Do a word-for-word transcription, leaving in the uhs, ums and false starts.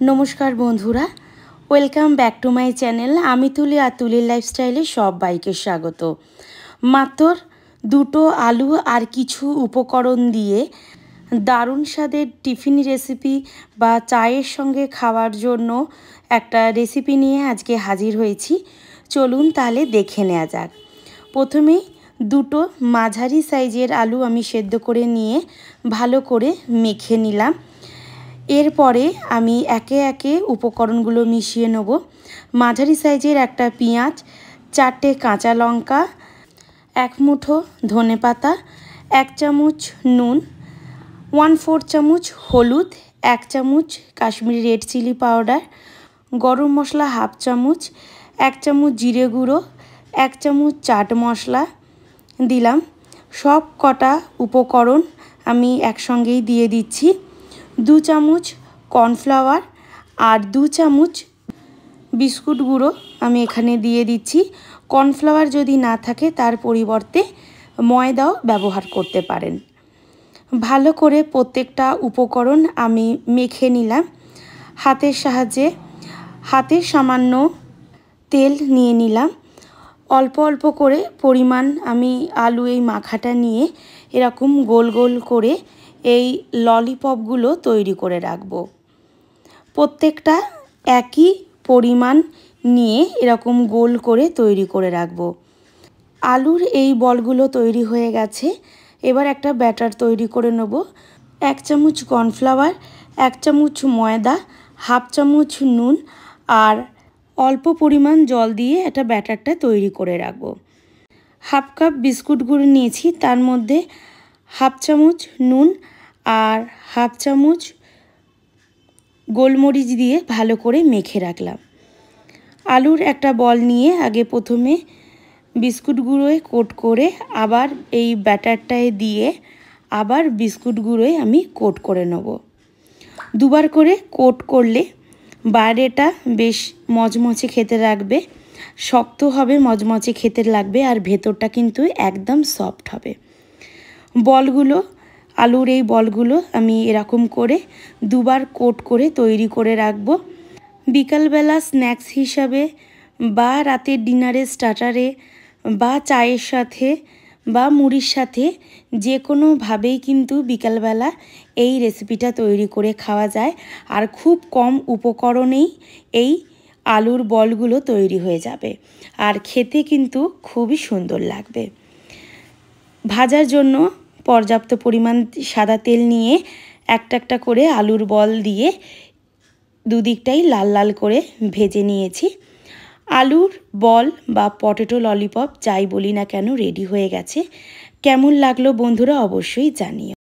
नमस्कार बंधुरा welcome back to my channel आमी तुली और तुलिर लाइफस्टाइले सबाइके स्वागत। मात्र दुटो आलू और किछु उपकरण दिए दारुण स्वादेर टिफिन रेसिपि बा चायेर संगे खावार जोन्नो एकटा रेसिपि निये आजके हाजिर हयेछि। चलुन ताहले देखे नेওয়া যাক। प्रथमेই दुटो माझारी साइजेर आलू आमी सेদ্ধ करे निये भालो करे मेखे निलाम। एरपरे आमी एके एके उपकरणगुलो मिशिए नेब। माझारी साइजेर एकटा पेঁয়াজ, चारटे काँचा लंका, एक मुठो धने पाता, एक चामच नून, वन फोर चामच हलुद, एक चामच Kashmiri red chili powder, garam masala half चामच, एक चामच जिरे गुड़ो, एक चामच चाट मशला दिलाम। सब कटा उपकरण आमी एकसंगेई दिए दिচ্ছি। दो चामच कर्नफ्लावर और दो चामच बिस्कुट गुड़ो आमी एखाने दिए दिচ্ছি। कर्नफ्लावर यदि ना थाके तार परिवर्ते मयदाओ व्यवहार करते पारेन। भालो करे प्रत्येकटा उपकरण आमी मेखे निलाम हाथेर साहाज्ये। हाथे सामान्य तेल निये निलाम। अल्प अल्प करे परिमाण आमी आलू एई माखाटा निये एरकम गोल गोल करे এই ললিপপগুলো তৈরি করে রাখবো। প্রত্যেকটা একই পরিমাণ নিয়ে এরকম গোল করে তৈরি করে রাখবো। আলুর এই বলগুলো তৈরি হয়ে গেছে। এবার একটা ব্যাটার তৈরি করে নেব। এক চামচ কর্নফ্লাওয়ার, এক চামচ ময়দা, হাফ চামচ নুন আর অল্প পরিমাণ জল দিয়ে একটা ব্যাটারটা তৈরি করে রাখবো। হাফ কাপ বিস্কুট গুঁড়ো নিয়েছি, তার মধ্যে হাফ চামচ নুন আর হাফ চামচ গোলমরিচ দিয়ে ভালো করে মেখে রাখলাম। আলুর একটা বল নিয়ে আগে প্রথমে বিস্কুট গুঁড়োয় কোট করে আবার এই ব্যাটারটায় দিয়ে আবার বিস্কুট গুঁড়োয় আমি কোট করে নেব। দুবার করে কোট করলে বাইরেটা বেশ মচমচে খেতে লাগবে, শক্ত হবে, মচমচে খেতে লাগবে আর ভেতরটা কিন্তু একদম সফট হবে। বলগুলো আলুর এই বলগুলো আমি এরকম করে দুবার কোট করে তৈরি করে রাখবো। বিকালবেলা স্ন্যাক্স হিসাবে বা রাতের ডিনারে স্টার্টারে বা চায়ের সাথে বা মুড়ির সাথে যে কোনোভাবেই কিন্তু বিকালবেলা এই রেসিপিটা তৈরি করে খাওয়া যায়। আর খুব কম উপকরণেই এই আলুর বলগুলো তৈরি হয়ে যাবে আর খেতে কিন্তু খুবই সুন্দর লাগবে। ভাজার জন্য पर्याप्त परिमाण सादा तेल निये एकटा एकटा करे आलुर बल दिए दुदिकटाई लाल लाल करे भेजे निয়েছি। आलुर बल बा पटेटो ललिपप যাই বলি না কেন रेडी হয়ে গেছে। কেমন লাগলো বন্ধুরা অবশ্যই জানিও।